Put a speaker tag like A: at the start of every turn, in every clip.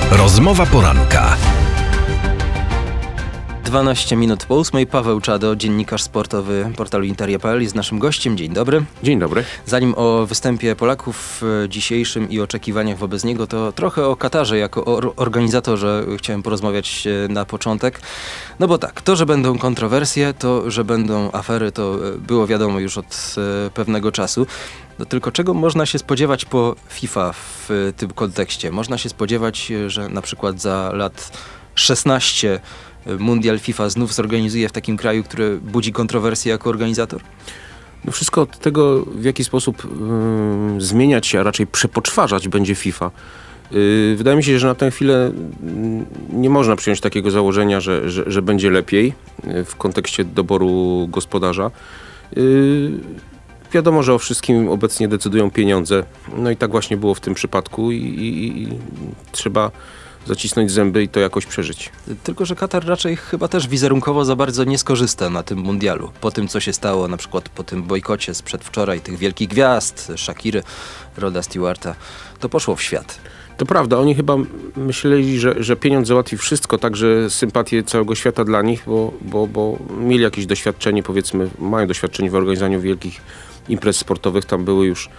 A: Rozmowa poranka.
B: 12 minut po 8. Paweł Czado, dziennikarz sportowy portalu Interia.pl jest naszym gościem. Dzień dobry.
C: Dzień dobry.
B: Zanim o występie Polaków dzisiejszym i oczekiwaniach wobec niego, to trochę o Katarze jako o organizatorze chciałem porozmawiać na początek. No bo tak, to, że będą kontrowersje, to, że będą afery, to było wiadomo już od pewnego czasu. No tylko czego można się spodziewać po FIFA w tym kontekście? Można się spodziewać, że na przykład za lat 16 Mundial FIFA znów zorganizuje w takim kraju, który budzi kontrowersje jako organizator?
C: No wszystko od tego, w jaki sposób zmieniać się, a raczej przepoczwarzać będzie FIFA. Wydaje mi się, że na tę chwilę nie można przyjąć takiego założenia, że będzie lepiej w kontekście doboru gospodarza. Wiadomo, że o wszystkim obecnie decydują pieniądze. No i tak właśnie było w tym przypadku i trzeba zacisnąć zęby i to jakoś przeżyć.
B: Tylko że Katar raczej chyba też wizerunkowo za bardzo nie skorzysta na tym mundialu. Po tym, co się stało, na przykład po tym bojkocie z przedwczoraj tych wielkich gwiazd, Shakiry, Roda Stewarta, to poszło w świat.
C: To prawda, oni chyba myśleli, że pieniądz załatwi wszystko, także sympatię całego świata dla nich, bo mieli jakieś doświadczenie, powiedzmy, mają doświadczenie w organizowaniu wielkich imprez sportowych. Tam były już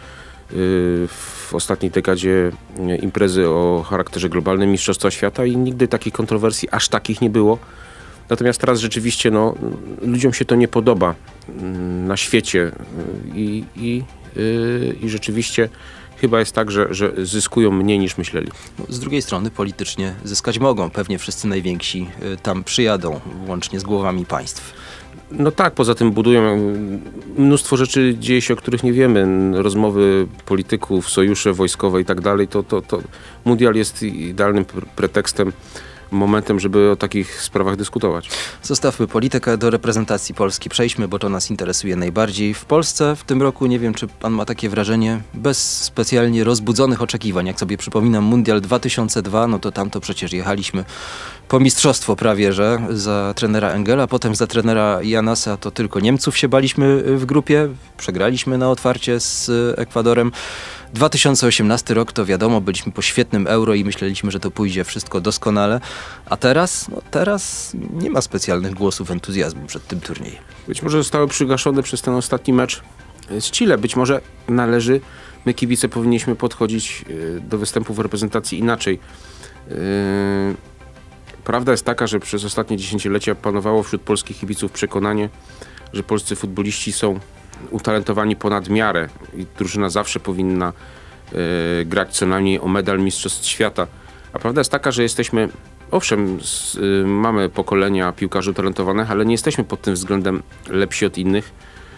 C: w ostatniej dekadzie imprezy o charakterze globalnym, Mistrzostwa Świata i nigdy takich kontrowersji aż takich nie było. Natomiast teraz rzeczywiście ludziom się to nie podoba na świecie i rzeczywiście chyba jest tak, że zyskują mniej niż myśleli.
B: Z drugiej strony politycznie zyskać mogą. Pewnie wszyscy najwięksi tam przyjadą, łącznie z głowami państw.
C: No tak, poza tym budują mnóstwo rzeczy, dzieje się, o których nie wiemy. Rozmowy polityków, sojusze wojskowe i tak dalej. To mundial jest idealnym pretekstem, momentem, żeby o takich sprawach dyskutować.
B: Zostawmy politykę, do reprezentacji Polski przejdźmy, bo to nas interesuje najbardziej. W Polsce w tym roku, nie wiem, czy pan ma takie wrażenie, bez specjalnie rozbudzonych oczekiwań. Jak sobie przypominam Mundial 2002, no to tam to przecież jechaliśmy po mistrzostwo prawie, że za trenera Engela, potem za trenera Janasa to tylko Niemców się baliśmy w grupie. Przegraliśmy na otwarcie z Ekwadorem. 2018 rok to wiadomo, byliśmy po świetnym Euro i myśleliśmy, że to pójdzie wszystko doskonale. A teraz? No teraz nie ma specjalnych głosów entuzjazmu przed tym turniejem.
C: Być może zostały przygaszone przez ten ostatni mecz z Chile. Być może my kibice powinniśmy podchodzić do występów w reprezentacji inaczej. Prawda jest taka, że przez ostatnie dziesięciolecia panowało wśród polskich kibiców przekonanie, że polscy futboliści są utalentowani ponad miarę i drużyna zawsze powinna grać co najmniej o medal Mistrzostw Świata. A prawda jest taka, że jesteśmy, owszem, mamy pokolenia piłkarzy utalentowanych, ale nie jesteśmy pod tym względem lepsi od innych.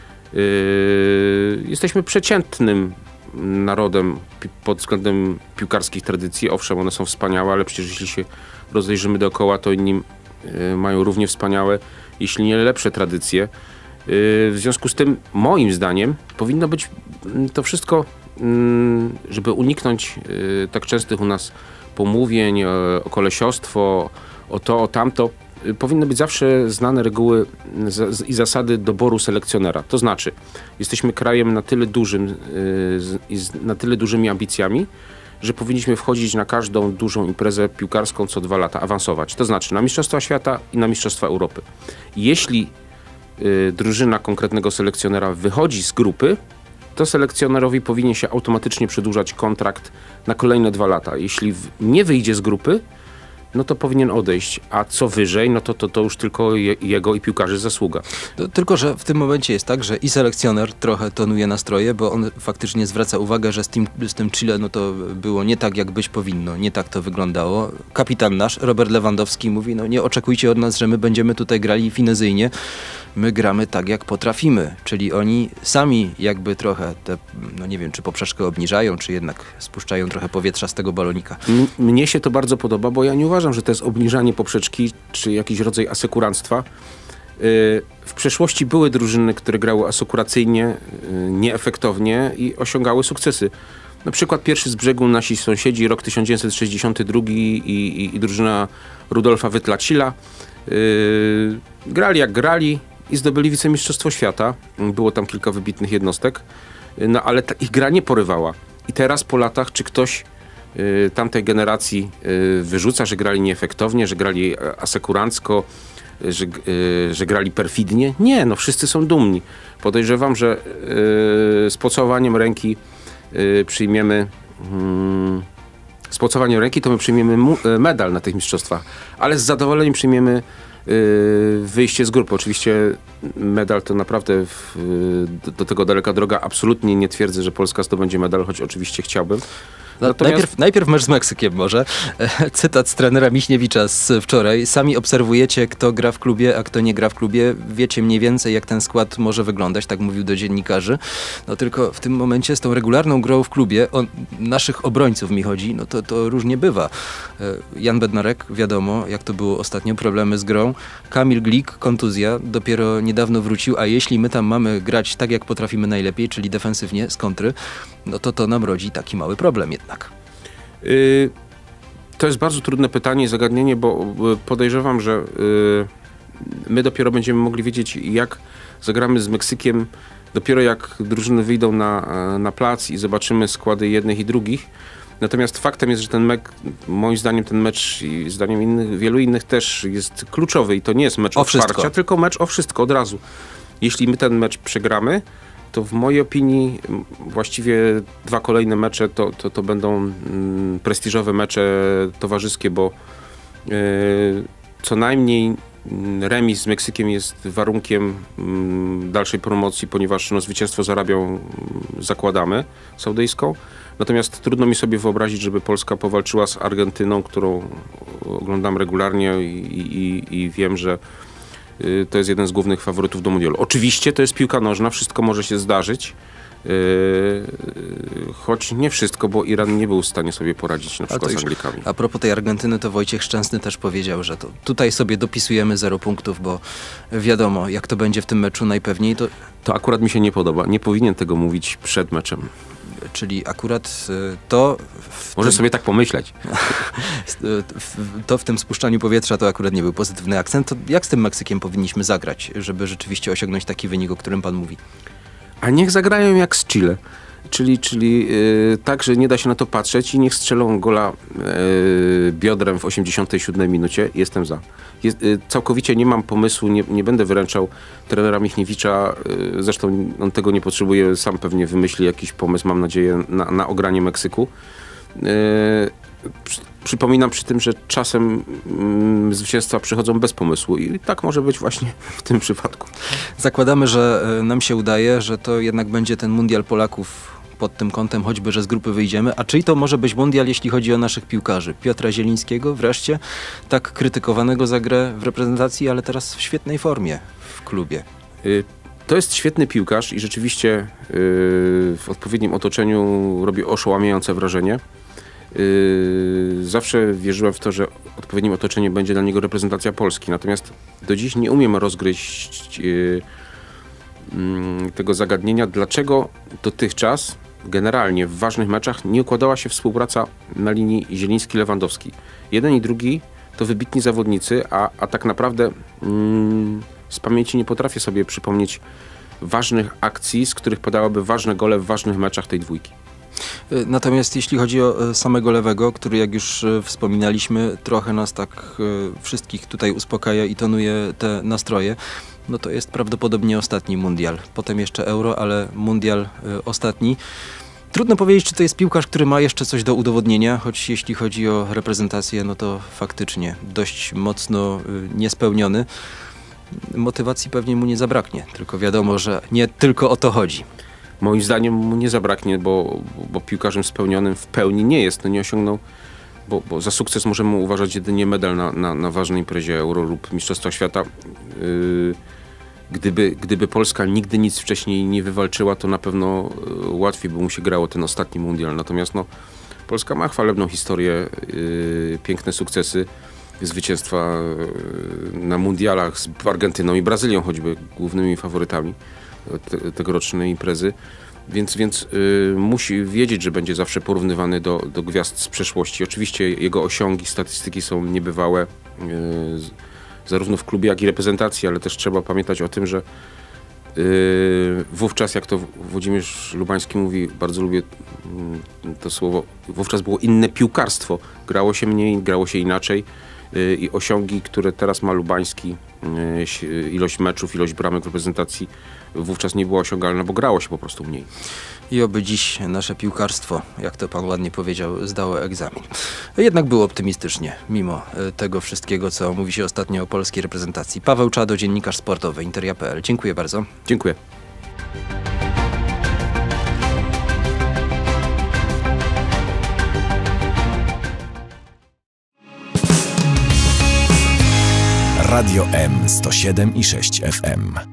C: Jesteśmy przeciętnym narodem pod względem piłkarskich tradycji. Owszem, one są wspaniałe, ale przecież jeśli się rozejrzymy dookoła, to inni mają równie wspaniałe, jeśli nie lepsze tradycje. W związku z tym, moim zdaniem, powinno być to wszystko, żeby uniknąć tak częstych u nas pomówień o kolesiostwo, o to, o tamto. Powinny być zawsze znane reguły i zasady doboru selekcjonera. To znaczy, jesteśmy krajem na tyle dużym i z na tyle dużymi ambicjami, że powinniśmy wchodzić na każdą dużą imprezę piłkarską co 2 lata, awansować. To znaczy na Mistrzostwa Świata i na Mistrzostwa Europy. Jeśli drużyna konkretnego selekcjonera wychodzi z grupy, to selekcjonerowi powinien się automatycznie przedłużać kontrakt na kolejne 2 lata. Jeśli nie wyjdzie z grupy, no to powinien odejść, a co wyżej, no to już tylko jego i piłkarzy zasługa.
B: Tylko że w tym momencie jest tak, że i selekcjoner trochę tonuje nastroje, bo on faktycznie zwraca uwagę, że z tym Chile no to było nie tak, jak być powinno, nie tak to wyglądało. Kapitan nasz, Robert Lewandowski, mówi, no nie oczekujcie od nas, że my będziemy tutaj grali finezyjnie, my gramy tak, jak potrafimy, czyli oni sami jakby trochę no nie wiem, czy poprzeczkę obniżają, czy jednak spuszczają trochę powietrza z tego balonika.
C: Mnie się to bardzo podoba, bo ja nie uważam, że to jest obniżanie poprzeczki, czy jakiś rodzaj asekuranstwa. W przeszłości były drużyny, które grały asekuracyjnie, nieefektownie i osiągały sukcesy. Na przykład pierwszy z brzegu nasi sąsiedzi, rok 1962 i drużyna Rudolfa Wytlacila. Grali jak grali i zdobyli wicemistrzostwo świata. Było tam kilka wybitnych jednostek, no ale ich gra nie porywała. I teraz po latach, czy ktoś tamtej generacji wyrzuca, że grali nieefektownie, że grali asekurancko, że grali perfidnie. Nie, no wszyscy są dumni. Podejrzewam, że z pocałowaniem ręki przyjmiemy z pocałowaniem ręki to my przyjmiemy medal na tych mistrzostwach, ale z zadowoleniem przyjmiemy wyjście z grupy. Oczywiście medal to naprawdę do tego daleka droga. Absolutnie nie twierdzę, że Polska zdobędzie medal, choć oczywiście chciałbym.
B: Najpierw mecz z Meksykiem może. Cytat z trenera Michniewicza z wczoraj. Sami obserwujecie, kto gra w klubie, a kto nie gra w klubie. Wiecie mniej więcej, jak ten skład może wyglądać, tak mówił do dziennikarzy. No tylko w tym momencie z tą regularną grą w klubie, o naszych obrońców mi chodzi, no to różnie bywa. Jan Bednarek, wiadomo, jak to było ostatnio, problemy z grą. Kamil Glik, kontuzja, dopiero niedawno wrócił, a jeśli my tam mamy grać tak, jak potrafimy najlepiej, czyli defensywnie, z kontry, no to nam rodzi taki mały problem jednak.
C: To jest bardzo trudne pytanie i zagadnienie, bo podejrzewam, że my dopiero będziemy mogli wiedzieć, jak zagramy z Meksykiem, dopiero jak drużyny wyjdą na plac i zobaczymy składy jednych i drugich. Natomiast faktem jest, że moim zdaniem ten mecz i zdaniem wielu innych też jest kluczowy i to nie jest mecz o wsparcia, tylko mecz o wszystko od razu. Jeśli my ten mecz przegramy, to w mojej opinii właściwie 2 kolejne mecze to będą prestiżowe mecze towarzyskie, bo co najmniej remis z Meksykiem jest warunkiem dalszej promocji, ponieważ zwycięstwo z Arabią zakładamy saudyjską. Natomiast trudno mi sobie wyobrazić, żeby Polska powalczyła z Argentyną, którą oglądam regularnie i wiem, że to jest jeden z głównych faworytów do mundialu. Oczywiście to jest piłka nożna, wszystko może się zdarzyć, choć nie wszystko, bo Iran nie był w stanie sobie poradzić na przykład z Anglikami.
B: A propos tej Argentyny, to Wojciech Szczęsny też powiedział, że tutaj sobie dopisujemy 0 punktów, bo wiadomo, jak to będzie w tym meczu najpewniej.
C: To akurat mi się nie podoba. Nie powinien tego mówić przed meczem.
B: Czyli akurat to...
C: Może sobie tak pomyśleć.
B: To w tym spuszczaniu powietrza to akurat nie był pozytywny akcent. To jak z tym Meksykiem powinniśmy zagrać, żeby rzeczywiście osiągnąć taki wynik, o którym pan mówi?
C: A niech zagrają jak z Chile. Czyli tak, że nie da się na to patrzeć i niech strzelą gola biodrem w 87 minucie. Jestem za. Całkowicie nie mam pomysłu, nie będę wyręczał trenera Michniewicza. Zresztą on tego nie potrzebuje, sam pewnie wymyśli jakiś pomysł, mam nadzieję, na ogranie Meksyku. Przypominam przy tym, że czasem zwycięstwa przychodzą bez pomysłu i tak może być właśnie w tym przypadku.
B: Zakładamy, że nam się udaje, że to jednak będzie ten mundial Polaków pod tym kątem, choćby, że z grupy wyjdziemy. A czyj to może być mundial, jeśli chodzi o naszych piłkarzy? Piotra Zielińskiego wreszcie, tak krytykowanego za grę w reprezentacji, ale teraz w świetnej formie w klubie.
C: To jest świetny piłkarz i rzeczywiście w odpowiednim otoczeniu robi oszałamiające wrażenie. Zawsze wierzyłem w to, że odpowiednim otoczeniem będzie dla niego reprezentacja Polski. Natomiast do dziś nie umiem rozgryźć tego zagadnienia, dlaczego dotychczas generalnie w ważnych meczach nie układała się współpraca na linii Zieliński-Lewandowski. Jeden i drugi to wybitni zawodnicy, a tak naprawdę z pamięci nie potrafię sobie przypomnieć ważnych akcji, z których padałyby ważne gole w ważnych meczach tej dwójki.
B: Natomiast jeśli chodzi o samego Lewego, który jak już wspominaliśmy, trochę nas tak wszystkich tutaj uspokaja i tonuje te nastroje, no to jest prawdopodobnie ostatni mundial. Potem jeszcze Euro, ale mundial ostatni. Trudno powiedzieć, czy to jest piłkarz, który ma jeszcze coś do udowodnienia, choć jeśli chodzi o reprezentację, no to faktycznie dość mocno niespełniony. Motywacji pewnie mu nie zabraknie, tylko wiadomo, że nie tylko o to chodzi.
C: Moim zdaniem mu nie zabraknie, bo piłkarzem spełnionym w pełni nie jest. No nie osiągnął, bo za sukces możemy uważać jedynie medal na ważnej imprezie Euro lub Mistrzostwa Świata. Gdyby Polska nigdy nic wcześniej nie wywalczyła, to na pewno łatwiej by mu się grało ten ostatni mundial. Natomiast Polska ma chwalebną historię, piękne sukcesy, zwycięstwa na mundialach z Argentyną i Brazylią choćby głównymi faworytami tegorocznej imprezy, więc musi wiedzieć, że będzie zawsze porównywany do gwiazd z przeszłości. Oczywiście jego osiągi, statystyki są niebywałe, zarówno w klubie, jak i reprezentacji, ale też trzeba pamiętać o tym, że Wówczas, jak to Włodzimierz Lubański mówi, bardzo lubię to słowo, wówczas było inne piłkarstwo. Grało się mniej, grało się inaczej i osiągi, które teraz ma Lubański, ilość meczów, ilość bramek w reprezentacji, wówczas nie była osiągalna, bo grało się po prostu mniej.
B: I oby dziś nasze piłkarstwo, jak to pan ładnie powiedział, zdało egzamin. Jednak było optymistycznie, mimo tego wszystkiego, co mówi się ostatnio o polskiej reprezentacji. Paweł Czado, dziennikarz sportowy, Interia.pl. Dziękuję bardzo.
C: Dziękuję.
A: Radio M 107,6 FM.